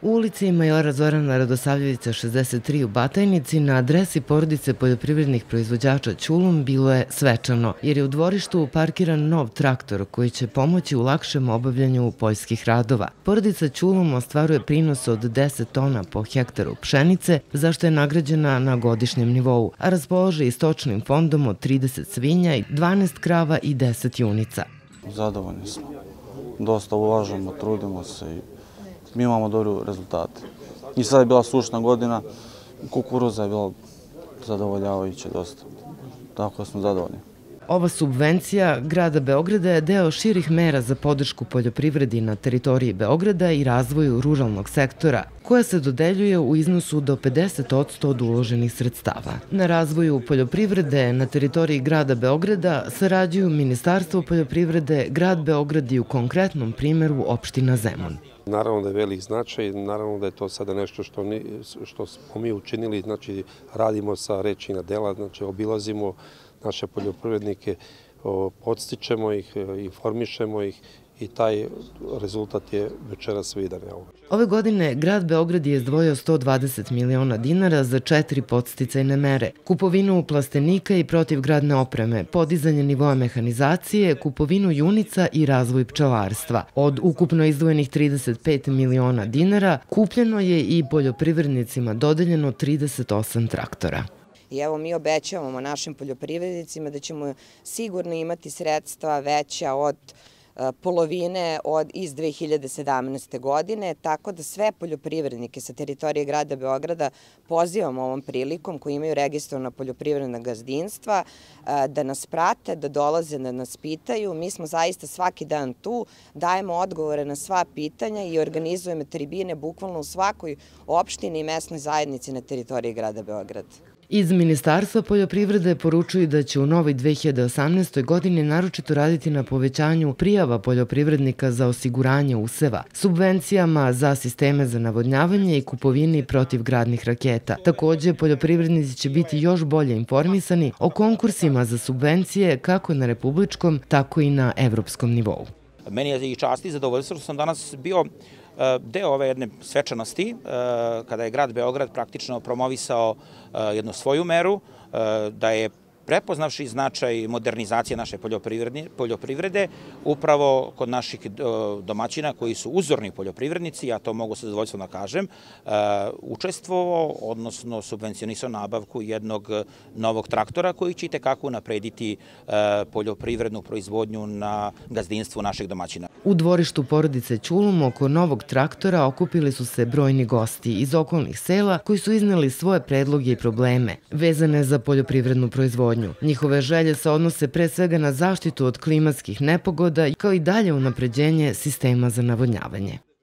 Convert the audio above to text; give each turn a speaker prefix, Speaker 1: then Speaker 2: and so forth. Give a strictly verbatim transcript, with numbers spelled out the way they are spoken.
Speaker 1: U ulici Majora Zorana Radosavljevića šezdeset tri u Batajnici na adresi porodice poljoprivrednih proizvođača Ćulum bilo je svečano, jer je u dvorištu parkiran nov traktor koji će pomoći u lakšem obavljanju poljskih radova. Porodica Ćulum ostvaruje prinos od deset tona po hektaru pšenice, za što je nagrađena na godišnjem nivou, a raspolaže i stočnim fondom od trideset svinja, dvanaest krava i deset junica.
Speaker 2: Zadovoljni smo. Dosta ulažemo, trudimo se i mi imamo dobre rezultate. I sad je bila sušna godina, kukuruza je bila zadovoljavajuća dosta. Tako da smo zadovoljni.
Speaker 1: Ova subvencija grada Beograda je deo širih mera za podršku poljoprivredi na teritoriji Beograda i razvoju ruralnog sektora, koja se dodeljuje u iznosu do pedeset posto od uloženih sredstava. Na razvoju poljoprivrede na teritoriji grada Beograda sarađuju Ministarstvo poljoprivrede, grad Beograd i u konkretnom primjeru opština Zemun.
Speaker 3: Naravno da je velik značaj, naravno da je to sada nešto što, mi, što smo mi učinili, znači radimo sa reči na dela, znači obilazimo naše poljoprivrednike, podstičemo ih, informišemo ih i taj rezultat je večeras vidan.
Speaker 1: Ove godine grad Beograd je izdvojio sto dvadeset miliona dinara za četiri podsticajne mere: kupovinu plastenika i protivgradne opreme, podizanje nivoa mehanizacije, kupovinu junica i razvoj pčelarstva. Od ukupno izdvojenih trideset pet miliona dinara kupljeno je i poljoprivrednicima dodeljeno trideset osam traktora.
Speaker 4: I evo mi obećavamo našim poljoprivrednicima da ćemo sigurno imati sredstva veća od polovine od iz dve hiljade sedamnaeste. godine, tako da sve poljoprivrednike sa teritorije grada Beograda pozivamo ovom prilikom koji imaju registrovana poljoprivredna gazdinstva da nas prate, da dolaze, da nas pitaju. Mi smo zaista svaki dan tu, dajemo odgovore na sva pitanja i organizujemo tribine bukvalno u svakoj opštini i mesnoj zajednici na teritoriji grada Beograda.
Speaker 1: Iz Ministarstva poljoprivrede poručuju da će u novoj dve hiljade osamnaestoj. godini naročito raditi na povećanju prijava poljoprivrednika za osiguranje useva, subvencijama za sisteme za navodnjavanje i kupovini protivgradnih raketa. Takođe, poljoprivrednici će biti još bolje informisani o konkursima za subvencije kako na republičkom, tako i na evropskom nivou.
Speaker 5: Meni je i čast i zadovoljstvo što sam danas bio deo ove jedne svečanosti, kada je grad Beograd praktično promovisao jednu svoju meru, da je prepoznavši značaj modernizacije naše poljoprivrede, upravo kod naših domaćina koji su uzorni poljoprivrednici, ja to mogu sa zadovoljstvom da kažem, učestvovao, odnosno subvencionisao nabavku jednog novog traktora koji će itekako unaprediti poljoprivrednu proizvodnju na gazdinstvu naših domaćina.
Speaker 1: U dvorištu porodice Ćulum oko novog traktora okupili su se brojni gosti iz okolnih sela koji su izneli svoje predloge i probleme vezane za poljoprivrednu proizvodnju. Njihove želje se odnose pre svega na zaštitu od klimatskih nepogoda kao i dalje unapređenje sistema za navodnjavanje.